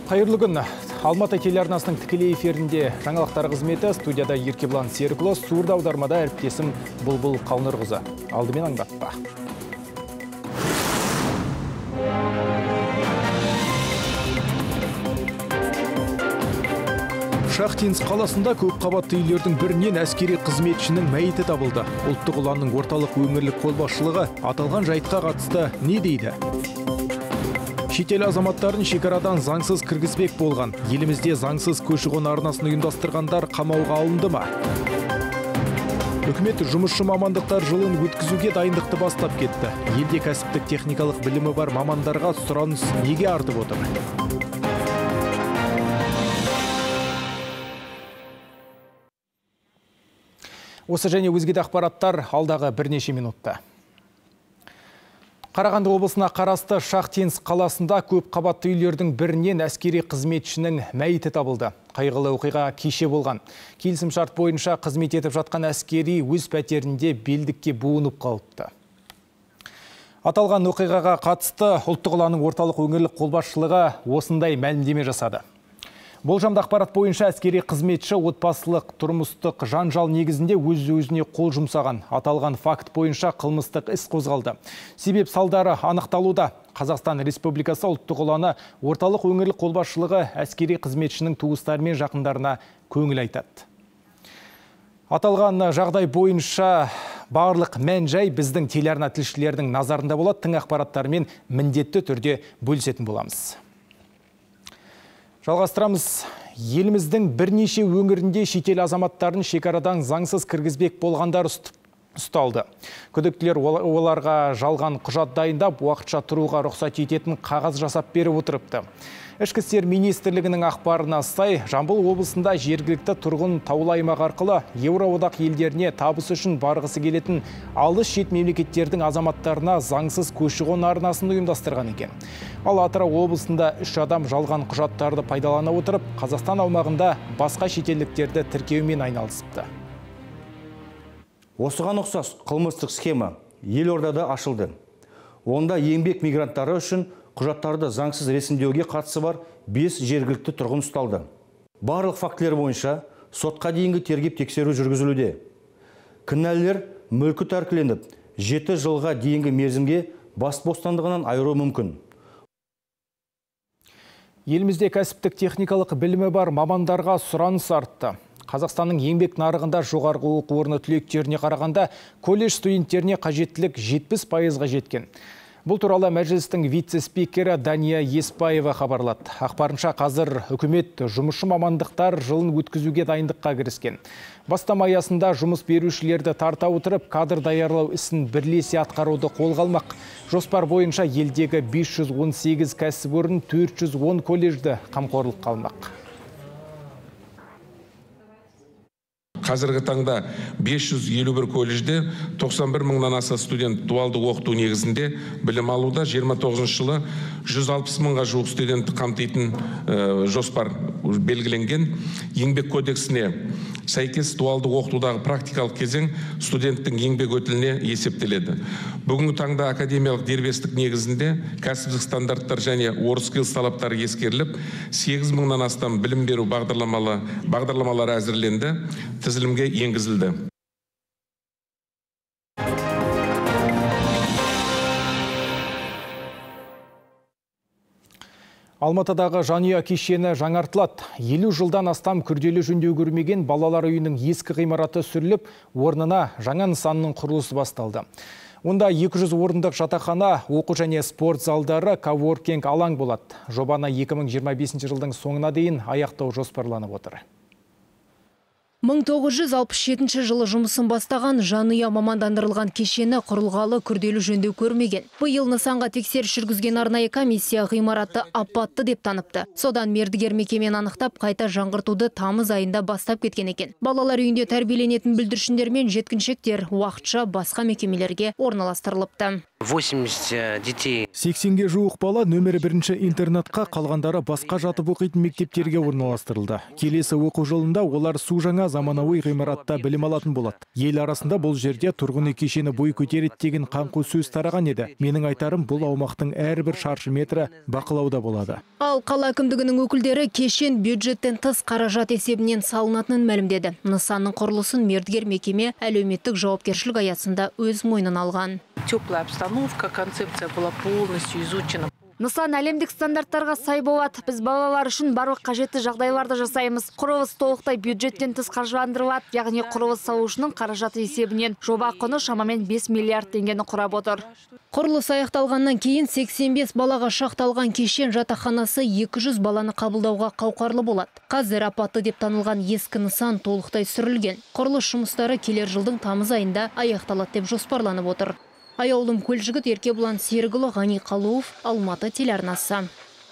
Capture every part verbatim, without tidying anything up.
Қайырлы күн. Алматы телеарнасының тікелей эфирінде жаңалықтар қызметі, студияда Еркебұлан Серікұлы, сурда аудармада әріптесім Бұлбұл Қалнырқызы. Алдымен аңдатпа. Шахтинск қаласында көп қабатты үйлердің бірінен әскери қызметшінің мәйіті табылды. Ұлттық ұланның орталық өңірлік қолбасшылығы аталған жайтқа қатысты не дейді? Шетел азаматтарын шекарадан заңсыз кіргізбек болған. Елімізде заңсыз көші-қон арнасын ұйымдастырғандар қамауға алынды ма? Үкімет жұмысшы мамандықтар жылын өткізуге дайындықты бастап кетті. Елде кәсіптік техникалық білімі бар мамандарға сұраныс неге артып отыр? Осы және өзге де ақпараттар алдағы бірнеше минутта. Қарағанды облысына қарасты Шахтинск қаласында көп қабатты үйлердің бірінен әскери қызметшінің мәйіті табылды. Қайғылы оқиға кеше болған. Келісім шарт бойынша қызмет етіп жатқан әскери өз пәтерінде белдікке буынып қалыпты. Аталған оқиғаға қатысты ұлттық ұланның орталық өңірлік қолбасшылығы осындай мәлімдеме жасады. Болжамды ақпарат бойынша әскери қызметші отбасылық тұрмыстық жанжал негізінде өз-өзіне қол жұмсаған. Аталған факт бойынша қылмыстық іс қозғалды. Себеп салдары анықталуда. Қазақстан Республикасы ұлттық ұланы орталық өңірлік қолбасшылығы әскери қызметшінің туыстары мен жақындарына көңіл айтады. Аталған жағдай бойынша барлық мән-жай біздің телеарна тілшілердің назарында болады. Тың ақпараттармен міндетті түрде бөлісетін боламыз. Жалғастырамыз. Еліміздің бірнеше өңірінде шетел азаматтарын шекарадан заңсыз кіргізбек болғандар ұсталды. Күдіктілер оларға жалған құжат дайындап, уақытша тұруға рұқсат ететін қағаз жасап беріп отырыпты. Ішкі істер министрлігінің ақпарына сай, Жамбыл облысында жергілікті тұрғын таулы аймақ арқылы Еуроодақ елдеріне табыс үшін барғысы келетін алыс шет мемлекеттердің азаматтарына заңсыз көші-қон арнасын ұйымдастырған екен. Ал Атырау облысында үш адам жалған құжаттарды пайдалана отырып, Қазақстан аумағында басқа шетелдіктерді тіркеумен айналысыпты. Осыған ұқсас қылмыстық схема елордада ашылды. Онда еңбек мигранттары үшін құжаттарды заңсыз ресімдеуге қатысы бар бес жергілікті тұрғын ұсталды. Барлық фактілер бойынша сотқа дейінгі тергеп тексеру жүргізілуде. Кінәлілер мүлкі тәркіленіп, жеті жылға дейінгі мерзімге бас бостандығынан айыру мүмкін. Елімізде кәсіптік техникалық білімі бар мамандарға сұраныс артты. Қазақстанның еңбек нарығында жоғарғы оқу орны түлектеріне қарағанда колледж студенттеріне қажеттілік жетпіс пайызға жеткен. Бұл туралы мәжілістің вице-спикері Дания Еспаева хабарлады. Ақпарынша қазір үкімет жұмысшы мамандықтар жылын өткізуге дайындыққа кіріскен. Бастама аясында жұмыс берушілерді тарта отырып, кадр даярлау ісін бірлесе атқаруды қолға алмақ. Жоспар бойынша елдегі бес жүз он сегіз кәсіпорын төрт жүз он колледжді қамқорлыққа алмақ. Қазіргі таңда бес жүз елу бір колледжде тоқсан бір мыңнан аса студент дуалды оқыту негізінде білім алуда. жиырма тоғызыншы жылы жүз алпыс мыңға жуық студентті қамтитын жоспар белгіленген. Еңбек кодексіне сәйкес дуалды оқытудағы практикалық кезең студенттің еңбек өтіліне есептеледі. Бүгінгі таңда академиялық дербестік негізінде кәсіптік стандарттар және орыс скилс талаптары ескеріліп, сегіз мыңнан астам білім беру бағдарламалары әзірленді, тізілімге енгізілді. Алматыдағы жанұя кешені жаңартылады. елу жылдан астам күрделі жөндеу көрмеген балалар үйінің ескі ғимараты сүріліп, орнына жаңа нысанның құрылысы басталды. Онда екі жүз орындық жатақхана, оқу және спорт залдары, коворкинг алаң болады. Жобаны екі мың жиырма бесінші жылдың соңына дейін аяқтау жоспарланып отыр. мың тоғыз жүз алпыс жетінші жылы жұмысын бастаған жанұя мамандандырылған кешені құрылғалы күрделі жөндеу көрмеген. Биыл нысанға тексеріс жүргізген арнайы комиссия ғимаратты апатты деп таныпты. Содан мердігер мекемен анықтап, қайта жаңғыртуды тамыз айында бастап кеткен екен. Балалар үйінде тәрбиеленетін бүлдіршіндер мен жеткіншектер уақытша басқа мекемелерге орналастырылыпты. восемьдесят детей. сексенге жуық бала нөмірі бірінші интернатқа, қалғандары басқа жатып оқитын мектептерге орналастырылды. Келесі оқу жылында олар су жаңа заманауи ғимаратта білім алатын болады. Ел арасында бұл жерде тұрғын үй кешені бой көтереді деген қаңқу сөз тараған еді. Менің айтарым, бұл аумақтың әрбір шаршы метрі бақылауда болады. Ал қала әкімдігінің өкілдері кешен бюджеттен тыс қаражат есебінен салынатынын мәлімдеді. Нысанның құрылысын мердігер мекеме әлеуметтік жауапкершілік аясында өз мойнына алған. Теплая обстановка, концепция была полностью изучена. Нысан әлемдік стандарттарға сай болады. Біз балалар үшін барлық қажетті жағдайларды жасаймыз. Құрылыс толықтай бюджеттен тыс қаржыландырылады, яғни құрылыс салушының қаражаты есебінен жоба құны шамамен бес миллиард теңгені құрап отыр. Құрылыс аяқталғаннан кейін сексен бес балаға шақталған кешен жатақханасы екі жүз баланы қабылдауға қауқарлы болады. Қазір апатты деп танылған ескі нысан толықтай сүрілген. Құрылыс жұмыстары келер жылдың тамыз айында аяқталады деп жоспарланып отыр. Аяулым Көлжігіт, Еркебұлан Серікұлы, Ғани Қалуов, Алматы телеарнасы.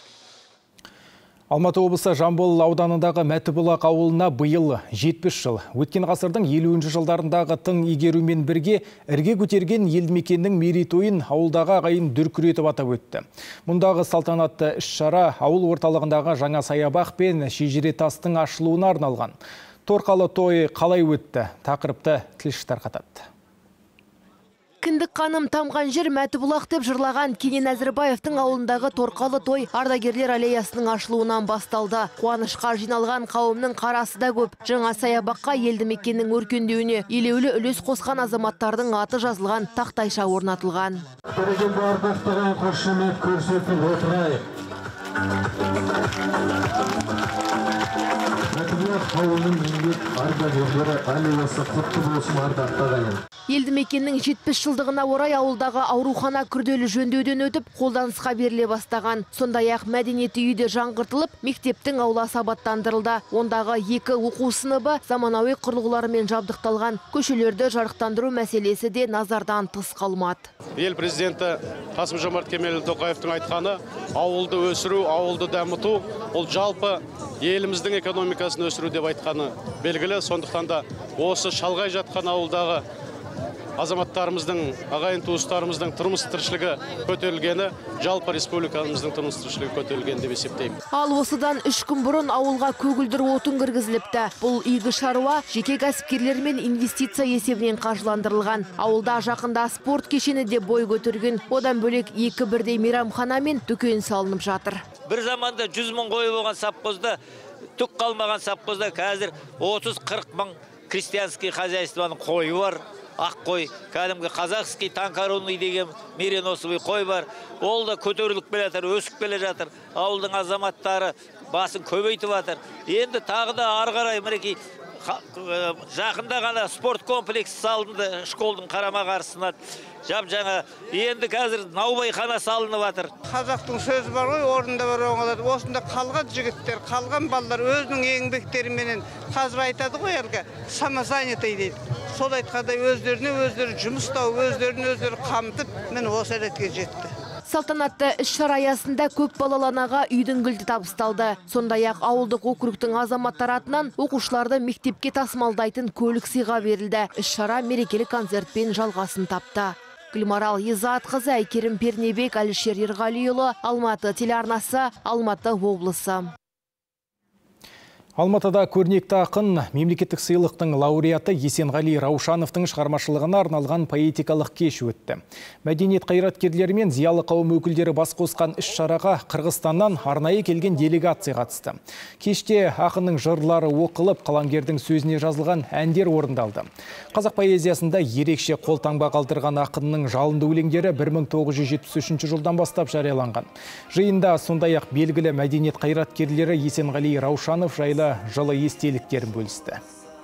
Алматы облысы Жамбыл ауданындағы Мәтібұлақ ауылына биыл жетпіс жыл. Өткен ғасырдың елуінші жылдарындағы тың игерумен бірге ірге көтерген елді мекеннің мерейтойын ауылдағы ағайын дүркіретіп атап өтті. Мұндағы салтанатты іс-шара ауыл орталығындағы жаңа саябақ пен шежіре тастың ашылуына арналған. Торқалы той қалай өтті? Тақырыпты тілші тарқатады. Кіндік қаным тамған жер Мәтібұлақ деп жырлаған Кенен Әзірбаевтың ауылындағы торқалы той ардагерлер аллеясының ашылуынан басталды. Қуанышқа жиналған қауымның қарасы да көп. Жаңа саябаққа елді мекеннің өркендеуіне елеулі үлес қосқан азаматтардың аты жазылған тақтайша орнатылған. Елді мекеннің жетпіс жылдығына орай ауылдағы аурухана күрделі жөндеуден өтіп, қолданысқа беріле бастаған. Сондай-ақ мәдениет үйі де жаңғыртылып, мектептің ауласы абаттандырылды. Ондағы екі оқу сыныбы заманауи құрылғылармен жабдықталған. Көшелерді жарықтандыру мәселесі де назардан тыс қалмады. Ел президенті Қасым-Жомарт Кемелұлы Тоқаевтың айтқаны, ауылды өсіру, ауылды дамыту, ол жалпы еліміздің экономикасын өсіру деп айтқаны белгілі. Сондықтан да осы шалғай жатқан ауылдағы азаматтарымыздың, ағайын туыстарымыздың тұрмыс тіршілігі көтерілгені, жалпы республикамыздың тұрмыс тіршілігі көтерілген деп есептеймін. Ал осыдан үш күн бұрын ауылға көгілдір отын кіргізіліпті. Бұл игі шаруа жеке кәсіпкерлер мен инвестиция есебінен қаржыландырылған. Ауылда жақында спорт кешені де бой көтерген. Одан бөлек екі бірдей мейрамхана мен дүкен салынып жатыр. Бір заманда жүз мың қойы болған совхозда, түк қалмаған совхозда қазір отыз қырық мың крестьянский хозяйствоның қойы бар. Ақ қой, кәдімгі казахский танкорунный деген мереносовый қой бар. Ол да көтеріліп келе жатыр, өсіп келе жатыр. Ауылдың азаматтары басын көбейтіп жатыр. Енді тағы да ары қарай мінекей жақында ғана спорт комплекс салынды школдың қарама қарсысына. Жап жаңа енді қазір наубайхана салынып жатыр. Қазақтың сөзі бар ғой, орында бар оңалады. Осында қалған жігіттер, қалған балалар өзінің еңбектеріменен қазір айтады ғой әлгі самозанятый дейді. Сол айтқандай өздеріне өздері жұмыс тауып, өздерін өздері қамтып, міне осы ретке жетті. Салтанатты іс-шара аясында көп балалы анаға үйдің кілті табысталды. Сондай-ақ ауылдық округтың азаматтары атынан оқушыларды мектепке тасымалдайтын көлік сыйға берілді. Іс-шара мерекелік концертпен жалғасын тапты. Гүлмарал Езатқызы, Әйкерім Пернебек, Әлішер Ерғалиұлы, Алматы телеарнасы, Алматы облысы. Алматыда көрнекті ақын мемлекеттік сыйлықтың лауреаты Есенғали Раушановтың шығармашылығына арналған поэтикалық кеш өтті. Мәдениет қайраткерлері мен зиялы қауым өкілдері бас қосқан іс-шараға Қырғызстаннан арнайы келген делегация қатысты. Кеште ақынның жырлары оқылып, қаламгердің сөзіне жазылған әндер орындалды. Қазақ поэзиясында ерекше қолтаңба қалдырған ақынның жалынды өлеңдері бір мың тоғыз жүз жетпіс үшінші жылдан бастап жарияланған. Жиында сондай-ақ белгілі мәдениет қайраткерлері Есенғали Раушанов жайлы жылы естеліктерін бөлісті.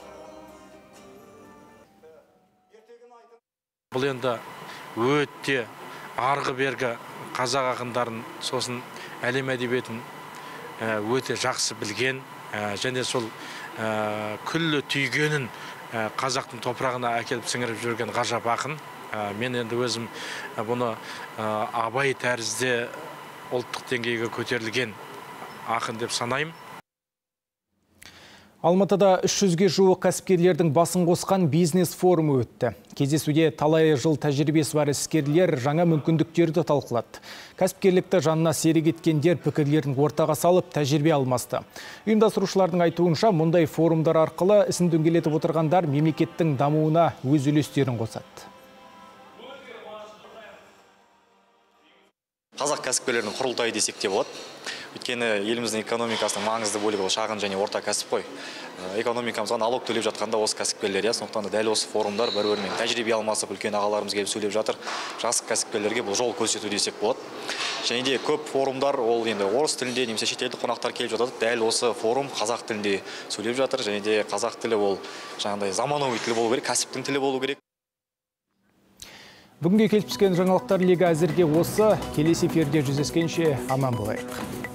Бұл енді өте арғы бергі қазақ ақындарын, сосын әлем әдебиетін өте жақсы білген, және сол күллі түйгенін қазақтың топырағына әкеліп сіңіріп жүрген ғажап ақын. Мен енді өзім бұны Абай тәрізде ұлттық деңгейге көтерілген ақын деп санаймын. Алматыда үш жүзге жуық кәсіпкерлердің басын қосқан бизнес форумы өтті. Кездесуде талай жыл тәжірибесі бар іскерлер жаңа мүмкіндіктерді талқылады. Кәсіпкерлікті жанына серік еткендер пікірлерін ортаға салып тәжірибе алмасты. Ұйымдастырушылардың айтуынша, мұндай форумдар арқылы ісін дөңгелетіп отырғандар мемлекеттің дамуына өз үлестерін қосады. Қазақ кәсіпкерлерінің құрылтайы десек те болады. Өйткені еліміздің экономикасының маңызды бөлігі ол шағын және орта кәсіп қой. Экономикамызға налог төлеп жатқанда осы кәсіпкерлер, сондықтан да дәл осы форумдар бір-бірімен тәжірибе алмасып, үлкен ағаларымыз келіп сөйлеп жатыр. Жас кәсіпкерлерге бұл жол көрсету десек болады. Және де көп форумдар ол енді орыс тілінде, немесе шетелдік қонақтар келіп жатады. Дәл осы форум қазақ тілінде сөйлеп жатыр. Және де қазақ тілі ол жаңағыдай заманауи тіл болу керек, кәсіптің тілі болу керек. Бүгінге келіп түскен жаңалықтар легі әзірге осы. Келесі эфирде жүздескенше аман болайық.